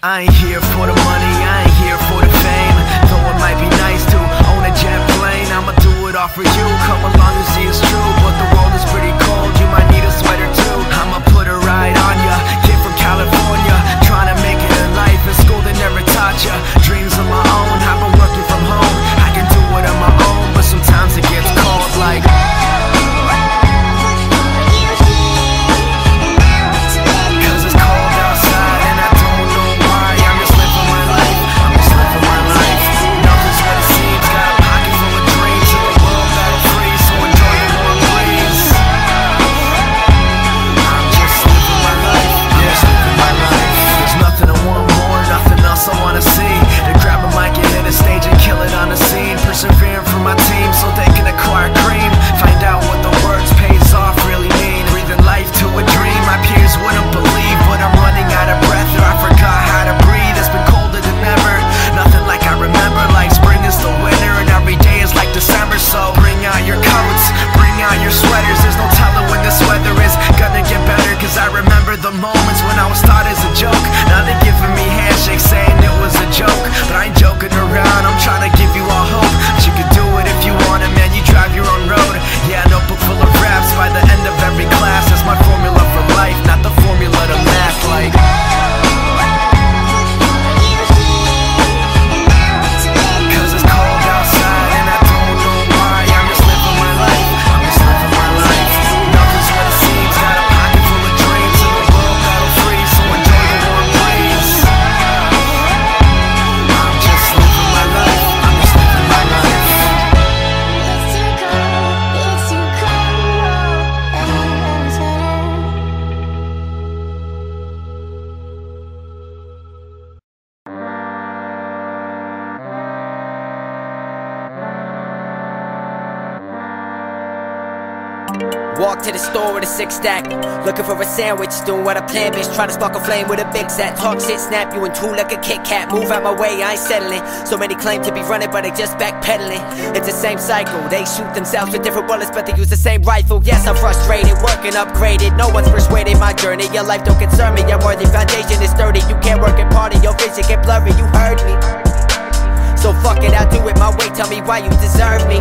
I ain't here for the money, I ain't here for the fame. Though it might be nice to own a jet plane, I'ma do it all for you, come along and see it's true. But the world is pretty cold, you might need a sweater too. I'ma put a ride on ya, kid from California, trying to make it in life. In school they never taught ya, dreams of my own. I've been working from home, I can do it on my own. But sometimes it gets cold like persevering for my team so they can acquire cream. Find out what the words pays off really mean. Breathing life to a dream. My peers wouldn't believe, but I'm running out of breath, or I forgot how to breathe. It's been colder than ever, nothing like I remember. Like spring is the winter and every day is like December. So bring out your coats, bring out your sweaters. There's no telling when this weather is gonna get better. Cause I remember the moments when I was thought as a joke. Now they're giving me handshakes saying it was a joke. But I ain't joking around, I'm trying to give you all hope. You can do it if you want it, man, you drive your own road. Yeah, a notebook full of raps by the end of every class. That's my formula for life, not the formula to math. Like cause it's cold outside and I don't know why. I'm just living my life, I'm just living my life. Nothing's what it seems, got a pocket full of dreams. In the world that'll freeze, so enjoy the warm breeze. I'm just living my life, I'm just living my life. Walk to the store with a 6-stack, looking for a sandwich, doing what I planned, bitch, trying to spark a flame with a big set. Talk shit, snap you in two like a Kit Kat. Move out my way, I ain't settling. So many claim to be running, but they just backpedaling. It's the same cycle, they shoot themselves with different bullets, but they use the same rifle. Yes, I'm frustrated, working upgraded. No one's persuaded my journey. Your life don't concern me, your worthy foundation is sturdy. You can't work at party, your vision get blurry, you heard me. So fuck it, I'll do it my way, tell me why you deserve me.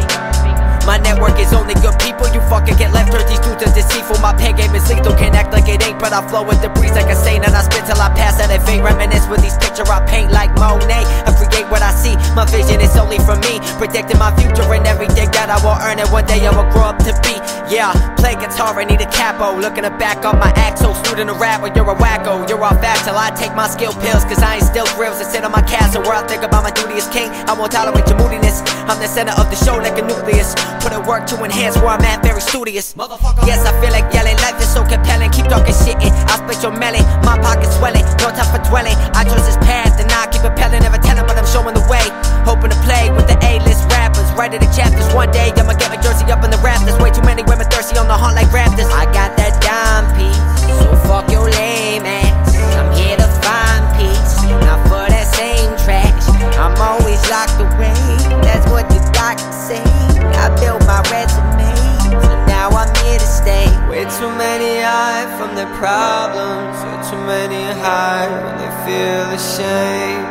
My network is only good people, you fucking get left hurt. These dudes are deceitful, my pen game is lethal. Can't act like it ain't, but I flow with the breeze like a saint. And I spit till I pass out in vain. Reminisce with these pictures I paint like Monet. I create what I see, my vision is only for me. Predicting my future and everything that I will earn, and one day I will grow up to be. Yeah, play guitar, I need a capo. Looking to back on my axle, student a rap, when you're a wacko. You're off back till I take my skill pills, cause I ain't still grills and sit on my castle where I think about my duty as king. I won't tolerate your moodiness, I'm the center of the show like a nucleus. Put in work to enhance where I'm at, very studious. Yes, I feel like yelling, life is so compelling. Keep talking shit in, I'll spit your melon. My pocket's swelling, no time for dwelling. I chose this path and I keep repelling. Never telling, but I'm showing the way. Hoping to play with the A-list rappers. Writing the chapters, one day I'ma get my jersey up in the rafters. Way too many women thirsty on the hunt like raptors. I got that dime piece, so fuck your lame ass. I'm here to find peace, not for that same trash. I'm always locked away, that's what the doctors say. I built my resume, so now I'm here to stay. Way too many hide from their problems, way too many hide when they feel ashamed.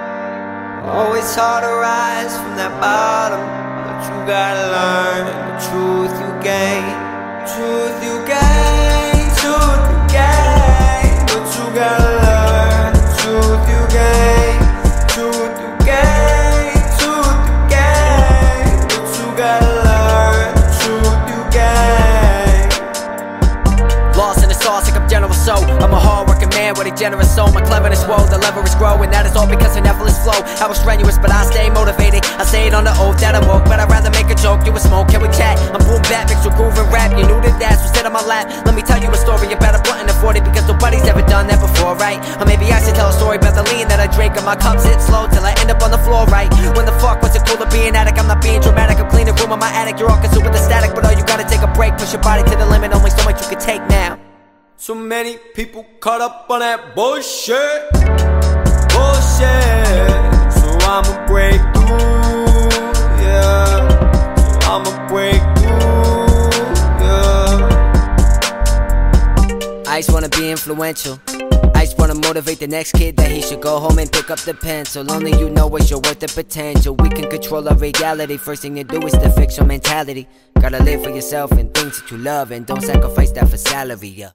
Always hard to rise from that bottom, but you gotta learn the truth you gain. Truth you gain, truth you gain. But you gotta learn the truth you gain. Truth you gain, truth you gain. But you gotta learn the truth you gain. Lost in the sauce like I'm General So. I'm a hard-working man with a generous soul. My cleverness whoa, the leverage grow, and that is all because of effortless flow. I was strenuous, but I stay motivated. I say it on the oath that I woke, but I'd rather make a joke. You a smoke, can we chat? I'm boom bap, mixed with groove and rap. You knew that that's what sit on my lap. Let me tell you a story about a blunt and a 40, because nobody's ever done that before, right? Or maybe I should tell a story about the lean that I drink, and my cup sits slow till I end up on the floor, right? When the fuck was it cool to be an addict? I'm not being dramatic, I'm cleaning room in my attic. You're all consumed with the static, but all you gotta take a break. Push your body to the limit, only so much you can take now. So many people caught up on that bullshit, bullshit. So I'ma break through, yeah. So I'ma break through, yeah. I just wanna be influential, I advice, wanna motivate the next kid that he should go home and pick up the pencil. Only you know what you're worth, the potential. We can control our reality. First thing you do is to fix your mentality. Gotta live for yourself and things that you love, and don't sacrifice that for salary, yeah.